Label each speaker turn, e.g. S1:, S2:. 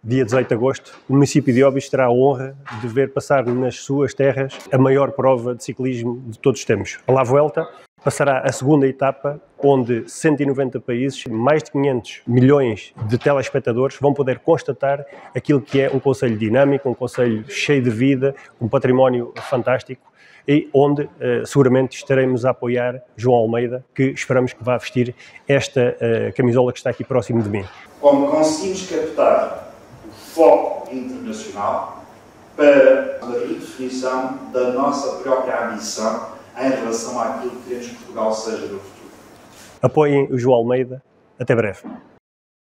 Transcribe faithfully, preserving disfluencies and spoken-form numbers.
S1: dia dezoito de agosto, o município de Óbidos terá a honra de ver passar nas suas terras a maior prova de ciclismo de todos os tempos. A La Vuelta passará a segunda etapa, onde cento e noventa países, mais de quinhentos milhões de telespectadores vão poder constatar aquilo que é um concelho dinâmico, um concelho cheio de vida, um património fantástico, e onde uh, seguramente estaremos a apoiar João Almeida, que esperamos que vá vestir esta uh, camisola que está aqui próximo de mim.
S2: Como conseguimos captar o foco internacional para a redefinição da nossa própria ambição em relação àquilo que queremos que Portugal seja no futuro.
S1: Apoiem o João Almeida. Até breve.